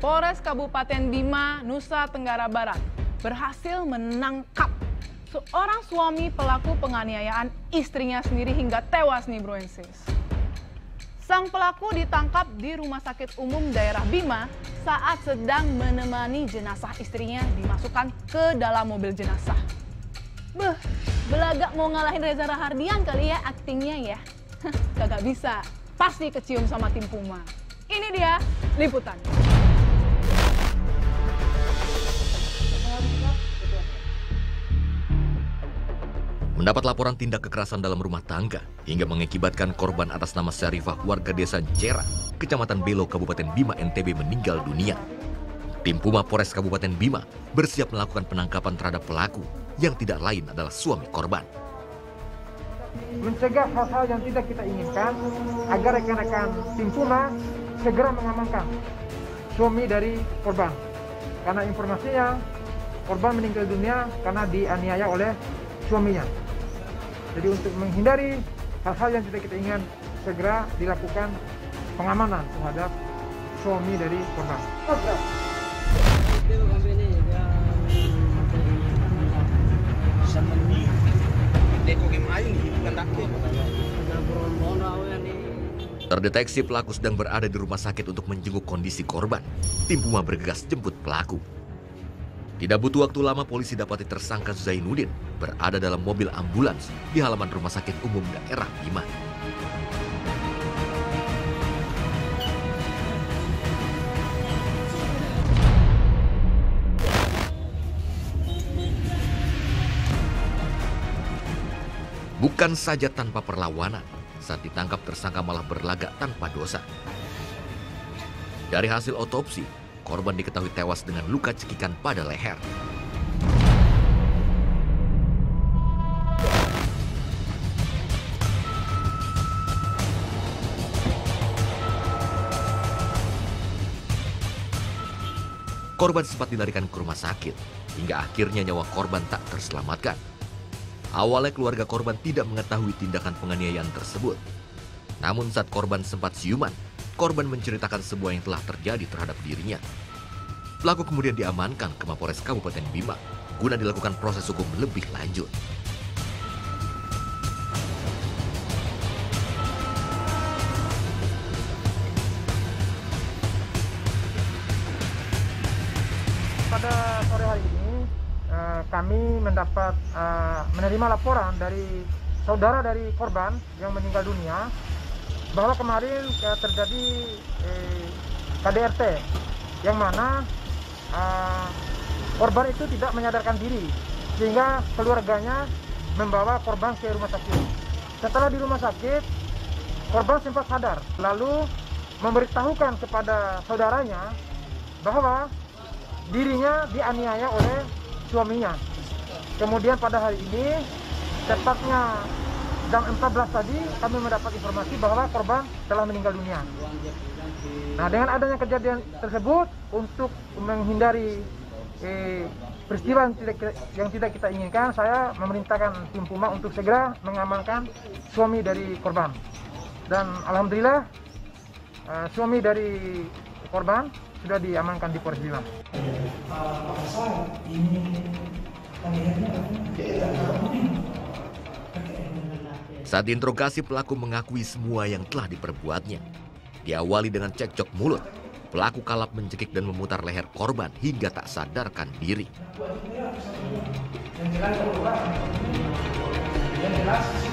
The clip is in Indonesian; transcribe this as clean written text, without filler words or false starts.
Polres Kabupaten Bima, Nusa Tenggara Barat berhasil menangkap seorang suami pelaku penganiayaan istrinya sendiri hingga tewas nih bro and sis. Sang pelaku ditangkap di Rumah Sakit Umum Daerah Bima saat sedang menemani jenazah istrinya dimasukkan ke dalam mobil jenazah. Belagak mau ngalahin Reza Rahardian kali ya aktingnya ya. Kagak bisa, pasti kecium sama tim Puma. Ini dia liputannya. Mendapat laporan tindak kekerasan dalam rumah tangga hingga mengakibatkan korban atas nama Syarifah warga desa Jera, Kecamatan Belo, Kabupaten Bima, NTB meninggal dunia. Tim Puma Polres Kabupaten Bima bersiap melakukan penangkapan terhadap pelaku yang tidak lain adalah suami korban. Mencegah hal-hal yang tidak kita inginkan agar rekan-rekan tim Puma segera mengamankan suami dari korban. Karena informasinya korban meninggal dunia karena dianiaya oleh suaminya. Jadi untuk menghindari hal-hal yang tidak kita inginkan, segera dilakukan pengamanan terhadap suami dari korban. Terdeteksi pelaku sedang berada di rumah sakit untuk menjenguk kondisi korban. Tim Puma bergegas jemput pelaku. Tidak butuh waktu lama polisi dapati tersangka Zainuddin berada dalam mobil ambulans di halaman Rumah Sakit Umum Daerah Bima. Bukan saja tanpa perlawanan, saat ditangkap tersangka malah berlagak tanpa dosa. Dari hasil otopsi, korban diketahui tewas dengan luka cekikan pada leher. Korban sempat dilarikan ke rumah sakit, hingga akhirnya nyawa korban tak terselamatkan. Awalnya keluarga korban tidak mengetahui tindakan penganiayaan tersebut. Namun saat korban sempat siuman, korban menceritakan semua yang telah terjadi terhadap dirinya. Pelaku kemudian diamankan ke Mapolres Kabupaten Bima guna dilakukan proses hukum lebih lanjut. Pada sore hari ini kami mendapat menerima laporan dari saudara dari korban yang meninggal dunia bahwa kemarin terjadi KDRT yang mana korban itu tidak menyadarkan diri sehingga keluarganya membawa korban ke rumah sakit. Setelah di rumah sakit, korban sempat sadar lalu memberitahukan kepada saudaranya bahwa dirinya dianiaya oleh suaminya. Kemudian pada hari ini, tepatnya jam 14 tadi, kami mendapat informasi bahwa korban telah meninggal dunia. Nah, dengan adanya kejadian tersebut, untuk menghindari peristiwa yang tidak kita inginkan, saya memerintahkan tim Puma untuk segera mengamankan suami dari korban. Dan alhamdulillah, suami dari korban sudah diamankan di Polres Bima. Saat diinterogasi, pelaku mengakui semua yang telah diperbuatnya. Diawali dengan cekcok mulut, pelaku kalap mencekik dan memutar leher korban hingga tak sadarkan diri. Yang jelas